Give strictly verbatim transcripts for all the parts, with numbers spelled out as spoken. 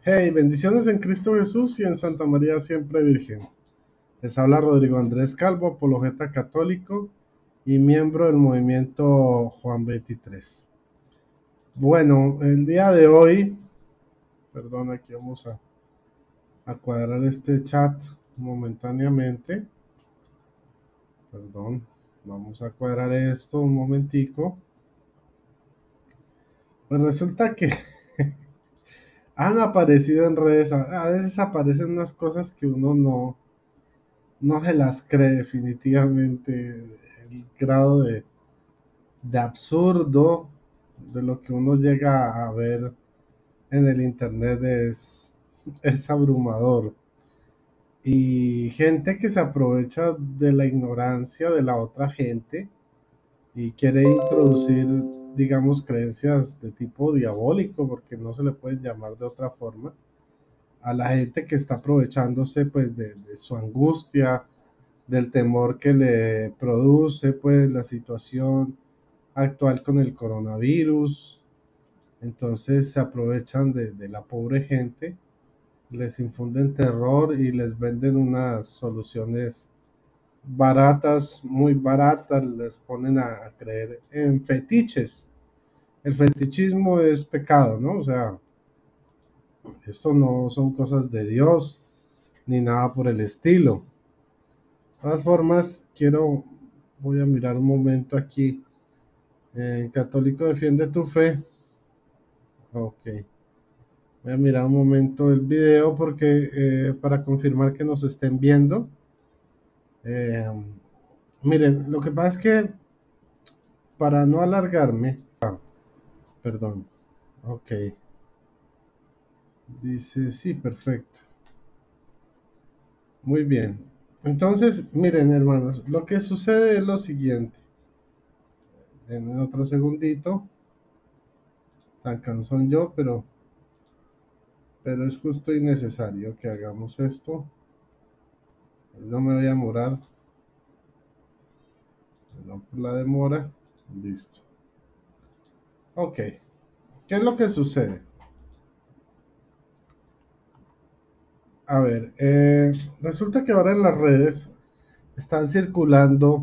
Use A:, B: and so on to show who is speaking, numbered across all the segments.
A: Hey, bendiciones en Cristo Jesús y en Santa María siempre Virgen. Les habla Rodrigo Andrés Calvo, apologeta católico y miembro del movimiento Juan veintitrés. Bueno, el día de hoy, perdón, aquí vamos a, a cuadrar este chat momentáneamente. Perdón, vamos a cuadrar esto un momentico. Pues resulta que han aparecido en redes, a, a veces aparecen unas cosas que uno no, no se las cree definitivamente, el grado de, de absurdo de lo que uno llega a ver en el internet es, es abrumador. Y gente que se aprovecha de la ignorancia de la otra gente y quiere introducir, digamos, creencias de tipo diabólico, porque no se le pueden llamar de otra forma, a la gente que está aprovechándose pues de, de su angustia, del temor que le produce pues la situación actual con el coronavirus. Entonces se aprovechan de, de la pobre gente, les infunden terror y les venden unas soluciones baratas, muy baratas, les ponen a, a creer en fetiches. El fetichismo es pecado, ¿no? O sea, esto no son cosas de Dios ni nada por el estilo. De todas formas, quiero, voy a mirar un momento aquí. Eh, Católico defiende tu fe. Ok. Voy a mirar un momento el video porque eh, para confirmar que nos estén viendo. Eh, miren, lo que pasa es que para no alargarme, ah, perdón. Ok. Dice, sí, perfecto. Muy bien. Entonces, miren, hermanos, lo que sucede es lo siguiente. En otro segundito. Tan cansón yo, pero, pero es justo y necesario que hagamos esto. No me voy a demorar. No por la demora. Listo. Ok. ¿Qué es lo que sucede? A ver, eh, resulta que ahora en las redes están circulando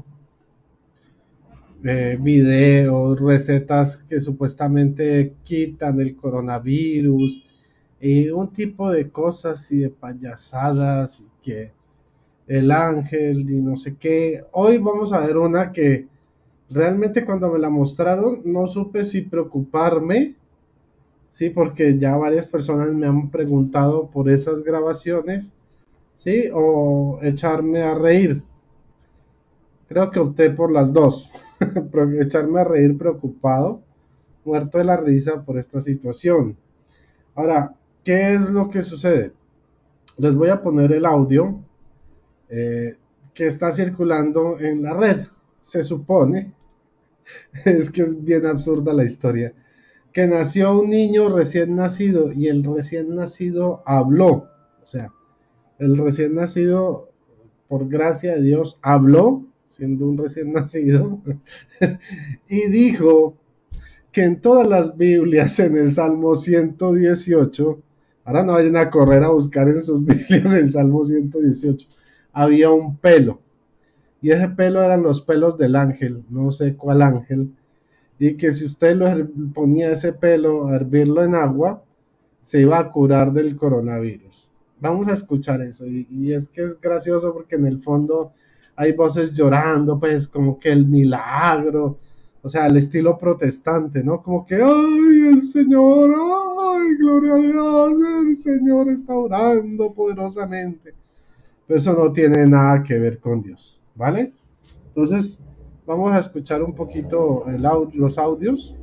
A: eh, videos, recetas que supuestamente quitan el coronavirus y un tipo de cosas y de payasadas y que el ángel y no sé qué. Hoy vamos a ver una que realmente cuando me la mostraron no supe si preocuparme, sí, porque ya varias personas me han preguntado por esas grabaciones, sí, o echarme a reír. Creo que opté por las dos. Echarme a reír preocupado, muerto de la risa por esta situación. Ahora, ¿qué es lo que sucede? Les voy a poner el audio eh, que está circulando en la red. Se supone, es que es bien absurda la historia, que nació un niño recién nacido y el recién nacido habló. O sea, el recién nacido, por gracia de Dios, habló, siendo un recién nacido, y dijo que en todas las Biblias, en el Salmo ciento dieciocho, ahora no vayan a correr a buscar en sus Biblias el Salmo ciento dieciocho, había un pelo, y ese pelo eran los pelos del ángel, no sé cuál ángel, y que si usted lo ponía ese pelo a hervirlo en agua, se iba a curar del coronavirus. Vamos a escuchar eso, y, y es que es gracioso porque en el fondo hay voces llorando, pues como que el milagro, o sea, al estilo protestante, ¿no? Como que, ay, el Señor, ay, gloria a Dios, el Señor está orando poderosamente. Pero eso no tiene nada que ver con Dios, ¿vale? Entonces, vamos a escuchar un poquito el audio, los audios.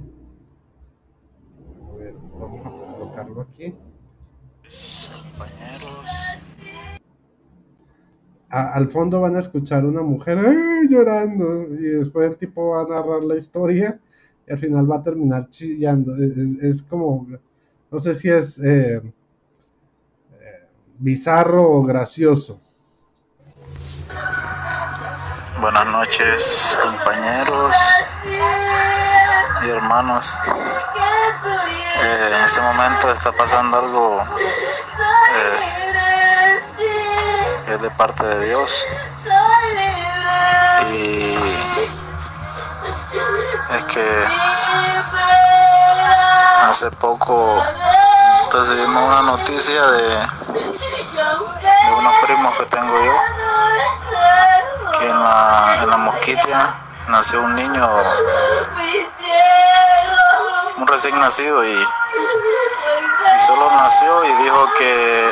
A: A ver, vamos a colocarlo aquí.
B: Compañeros.
A: A, al fondo van a escuchar una mujer ¡ay! Llorando y después el tipo va a narrar la historia y al final va a terminar chillando. Es, es, es como, no sé si es eh, eh, bizarro o gracioso.
B: Buenas noches, compañeros y hermanos. Eh, en este momento está pasando algo eh, que es de parte de Dios, y es que hace poco recibimos una noticia de, de unos primos que tengo yo, que en la, en la Mosquitia nació un niño, un recién nacido, y, y solo nació y dijo que,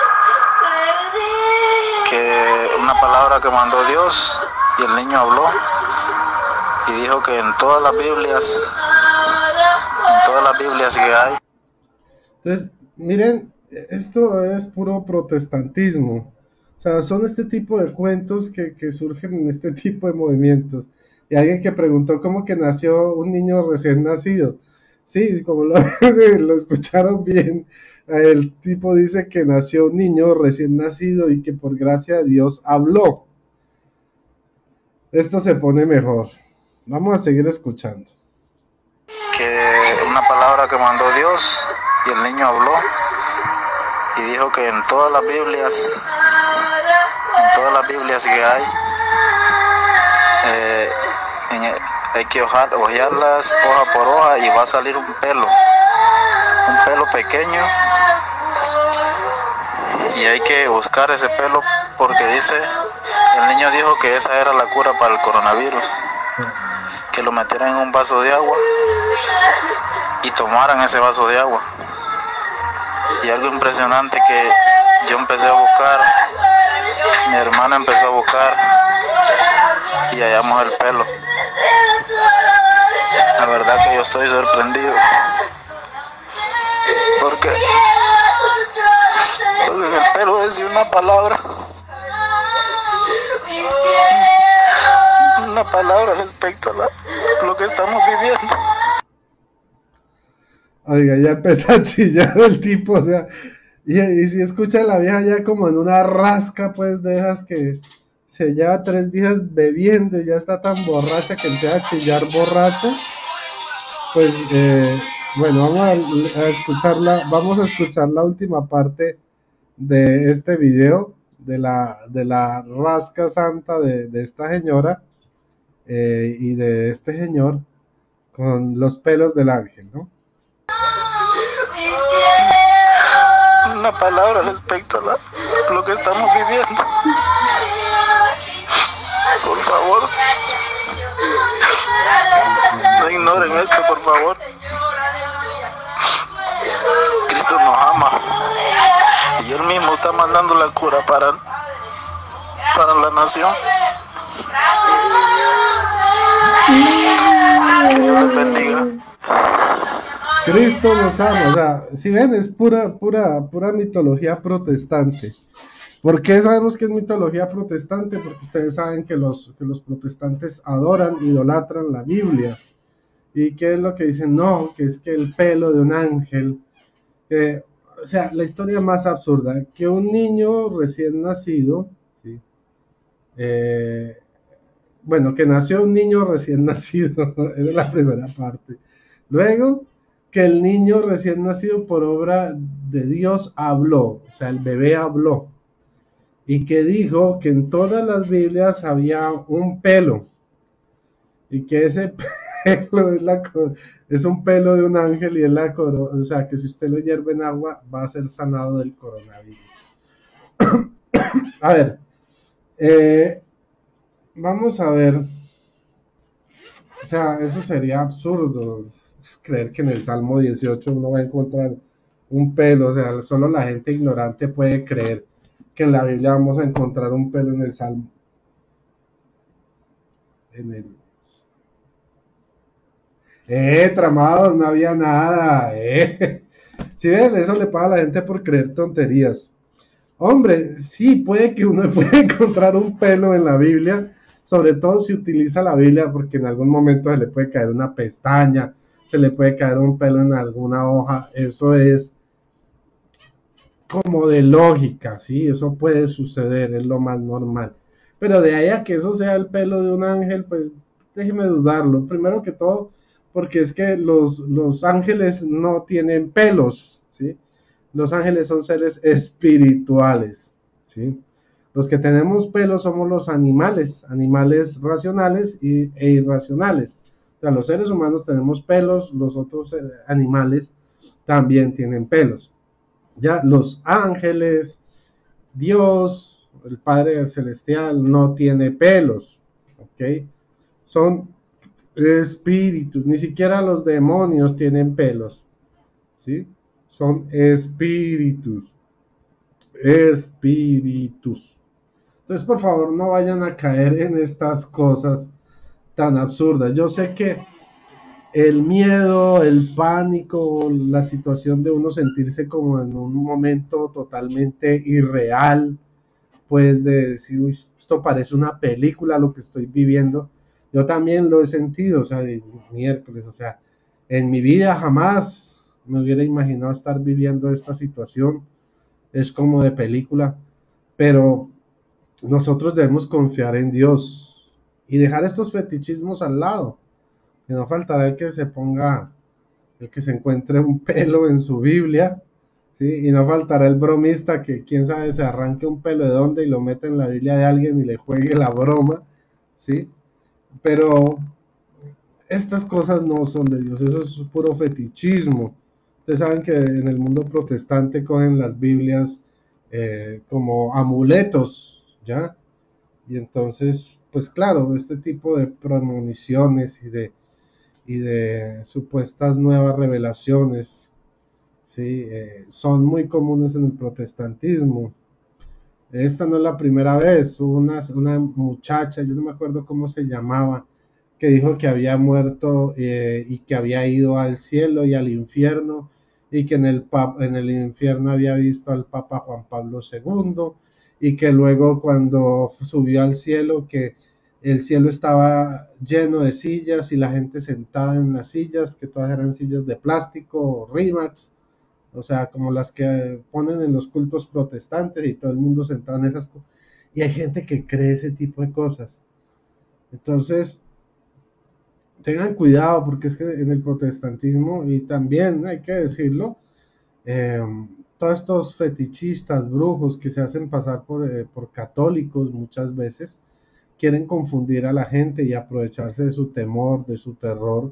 B: que una palabra que mandó Dios, y el niño habló y dijo que en todas las Biblias, en todas las Biblias que hay.
A: Entonces, miren, esto es puro protestantismo. O sea, son este tipo de cuentos que, que surgen en este tipo de movimientos. Y alguien que preguntó cómo que nació un niño recién nacido. Sí, como lo, lo escucharon bien, el tipo dice que nació un niño recién nacido y que por gracia de Dios habló. Esto se pone mejor. Vamos a seguir escuchando.
B: Que una palabra que mandó Dios, y el niño habló y dijo que en todas las Biblias, en todas las Biblias que hay, eh, en, hay que hojar, hojearlas hoja por hoja, y va a salir un pelo, un pelo pequeño, y hay que buscar ese pelo porque dice, el niño dijo que esa era la cura para el coronavirus, que lo metieran en un vaso de agua y tomaran ese vaso de agua. Y algo impresionante que yo empecé a buscar, mi hermana empezó a buscar y hallamos el pelo. La verdad que yo estoy sorprendido, porque, porque en el pelo decía una palabra, una palabra respecto a la, lo que estamos viviendo.
A: Oiga, ya empezó a chillar el tipo, o sea, y, y si escucha a la vieja ya como en una rasca, pues de esas que se lleva tres días bebiendo y ya está tan borracha que empieza a chillar borracha, pues eh, bueno, vamos a, a escucharla, vamos a escuchar la última parte de este video, de la, de la rasca santa de, de esta señora eh, y de este señor con los pelos del ángel, ¿no?
B: Una palabra respecto a la, lo que estamos viviendo. Por favor, no ignoren esto, por favor. Cristo nos ama y Él mismo está mandando la cura para, para la nación. Que Dios les bendiga.
A: Cristo nos ama, o sea, si ven, es pura, pura, pura mitología protestante. ¿Por qué sabemos que es mitología protestante? Porque ustedes saben que los, que los protestantes adoran, idolatran la Biblia. ¿Y qué es lo que dicen? No, que es que el pelo de un ángel, que, o sea, la historia más absurda, que un niño recién nacido, ¿sí? eh, bueno, que nació un niño recién nacido, esa es la primera parte. Luego, que el niño recién nacido por obra de Dios habló, o sea, el bebé habló, y que dijo que en todas las Biblias había un pelo, y que ese pelo es, la, es un pelo de un ángel y es la corona, o sea, que si usted lo hierve en agua va a ser sanado del coronavirus. A ver, eh, vamos a ver. O sea, eso sería absurdo, pues, creer que en el Salmo dieciocho uno va a encontrar un pelo, o sea, solo la gente ignorante puede creer que en la Biblia vamos a encontrar un pelo en el Salmo. En el... Eh, tramados, no había nada, eh. Si ven, eso le pasa a la gente por creer tonterías. Hombre, sí, puede que uno pueda encontrar un pelo en la Biblia, sobre todo si utiliza la Biblia, porque en algún momento se le puede caer una pestaña, se le puede caer un pelo en alguna hoja, eso es como de lógica, ¿sí? Eso puede suceder, es lo más normal. Pero de ahí a que eso sea el pelo de un ángel, pues déjeme dudarlo. Primero que todo, porque es que los, los ángeles no tienen pelos, ¿sí? Los ángeles son seres espirituales, ¿sí? Los que tenemos pelos somos los animales, animales racionales y, e irracionales. O sea, los seres humanos tenemos pelos, los otros animales también tienen pelos. Ya los ángeles, Dios, el Padre Celestial no tiene pelos, ¿ok? Son espíritus, ni siquiera los demonios tienen pelos, ¿sí? Son espíritus, espíritus. Entonces, por favor, no vayan a caer en estas cosas tan absurdas. Yo sé que el miedo, el pánico, la situación de uno sentirse como en un momento totalmente irreal, pues de decir, uy, esto parece una película lo que estoy viviendo. Yo también lo he sentido, o sea, de miércoles, o sea, en mi vida jamás me hubiera imaginado estar viviendo esta situación. Es como de película, pero nosotros debemos confiar en Dios y dejar estos fetichismos al lado. Que no faltará el que se ponga, el que se encuentre un pelo en su Biblia, ¿sí? Y no faltará el bromista que quién sabe se arranque un pelo de dónde y lo mete en la Biblia de alguien y le juegue la broma, ¿sí? Pero estas cosas no son de Dios, eso es puro fetichismo. Ustedes saben que en el mundo protestante cogen las Biblias eh, como amuletos, ¿ya? Y entonces, pues claro, este tipo de premoniciones y de y de supuestas nuevas revelaciones, ¿sí? Eh, son muy comunes en el protestantismo. Esta no es la primera vez, hubo una, una muchacha, yo no me acuerdo cómo se llamaba, que dijo que había muerto eh, y que había ido al cielo y al infierno, y que en el, en el infierno había visto al Papa Juan Pablo segundo, y que luego cuando subió al cielo, que el cielo estaba lleno de sillas y la gente sentada en las sillas, que todas eran sillas de plástico o Rimax, o sea, como las que ponen en los cultos protestantes y todo el mundo sentado en esas cosas. Y hay gente que cree ese tipo de cosas. Entonces, tengan cuidado porque es que en el protestantismo, y también hay que decirlo, eh, todos estos fetichistas, brujos que se hacen pasar por, eh, por católicos muchas veces, quieren confundir a la gente y aprovecharse de su temor, de su terror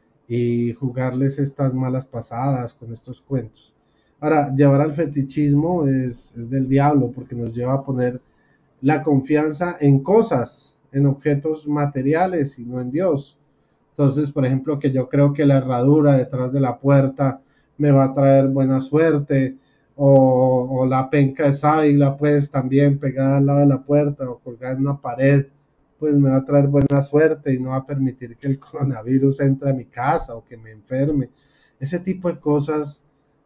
A: y jugarles estas malas pasadas con estos cuentos. Ahora, llevar al fetichismo es, es del diablo porque nos lleva a poner la confianza en cosas, en objetos materiales y no en Dios. Entonces, por ejemplo, que yo creo que la herradura detrás de la puerta me va a traer buena suerte, o, o la penca de sábila, pues también pegada al lado de la puerta o colgada en una pared, pues me va a traer buena suerte y no va a permitir que el coronavirus entre a mi casa o que me enferme. Ese tipo de cosas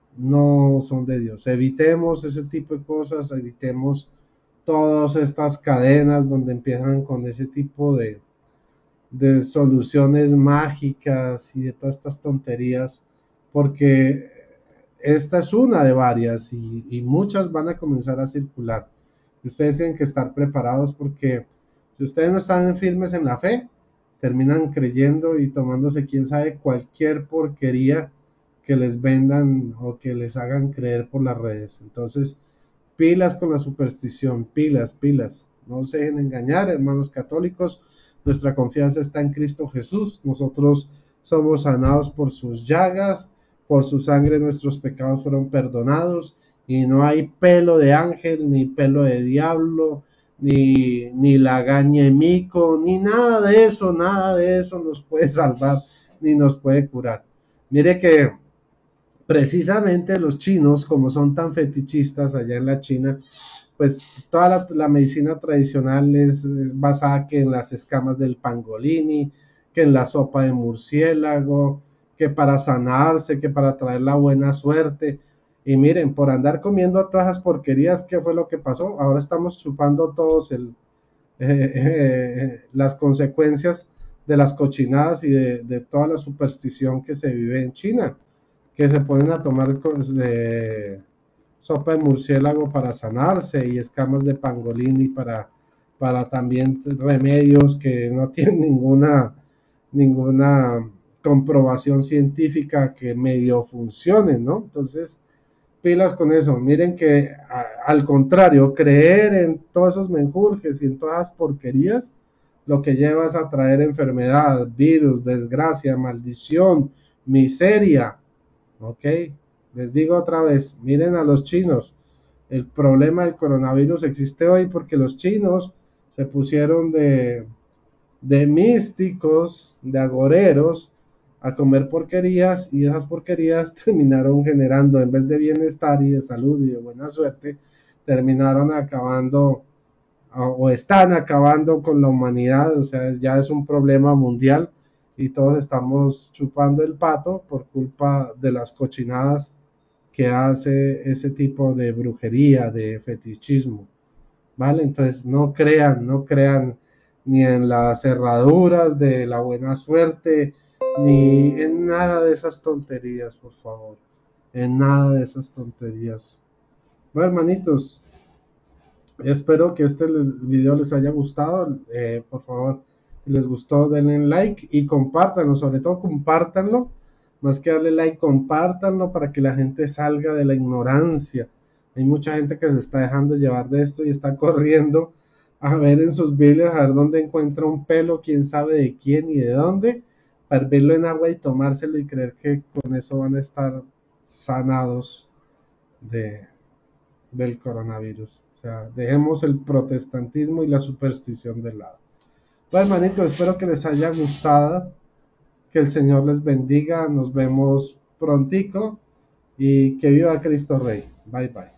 A: no son de Dios. Evitemos ese tipo de cosas, evitemos todas estas cadenas donde empiezan con ese tipo de, de soluciones mágicas y de todas estas tonterías, porque esta es una de varias y, y muchas van a comenzar a circular. Y ustedes tienen que estar preparados porque si ustedes no están firmes en la fe, terminan creyendo y tomándose quién sabe cualquier porquería que les vendan o que les hagan creer por las redes. Entonces, pilas con la superstición, pilas, pilas. No se dejen engañar, hermanos católicos. Nuestra confianza está en Cristo Jesús. Nosotros somos sanados por sus llagas, por su sangre nuestros pecados fueron perdonados y no hay pelo de ángel, ni pelo de diablo, ni, ni lagaña de mico, ni nada de eso, nada de eso nos puede salvar, ni nos puede curar. Mire que precisamente los chinos, como son tan fetichistas allá en la China, pues toda la, la medicina tradicional es, es basada que en las escamas del pangolini, que en la sopa de murciélago, que para sanarse, que para traer la buena suerte. Y miren, por andar comiendo todas esas porquerías, ¿qué fue lo que pasó? Ahora estamos chupando todos el, eh, eh, las consecuencias de las cochinadas y de, de toda la superstición que se vive en China, que se ponen a tomar de sopa de murciélago para sanarse y escamas de pangolini para, para también remedios que no tienen ninguna, ninguna comprobación científica que medio funcione, ¿no? Entonces, pilas con eso. Miren que a, al contrario, creer en todos esos menjurjes y en todas esas porquerías, lo que lleva es a traer enfermedad, virus, desgracia, maldición, miseria. ¿Ok? Les digo otra vez, miren a los chinos. El problema del coronavirus existe hoy porque los chinos se pusieron de, de místicos, de agoreros, a comer porquerías, y esas porquerías terminaron generando, en vez de bienestar y de salud y de buena suerte, terminaron acabando o están acabando con la humanidad. O sea, ya es un problema mundial y todos estamos chupando el pato por culpa de las cochinadas que hace ese tipo de brujería, de fetichismo, ¿vale? Entonces no crean, no crean ni en las cerraduras de la buena suerte, ni en nada de esas tonterías, por favor, en nada de esas tonterías. Bueno, hermanitos, espero que este video les haya gustado. Eh, por favor, si les gustó, denle like y compártanlo, sobre todo compártanlo, más que darle like, compártanlo para que la gente salga de la ignorancia. Hay mucha gente que se está dejando llevar de esto y está corriendo a ver en sus Biblias, a ver dónde encuentra un pelo, quién sabe de quién y de dónde, para hervirlo en agua y tomárselo y creer que con eso van a estar sanados de, del coronavirus. O sea, dejemos el protestantismo y la superstición de lado. Bueno, hermanitos, espero que les haya gustado, que el Señor les bendiga, nos vemos prontico y que viva Cristo Rey. Bye, bye.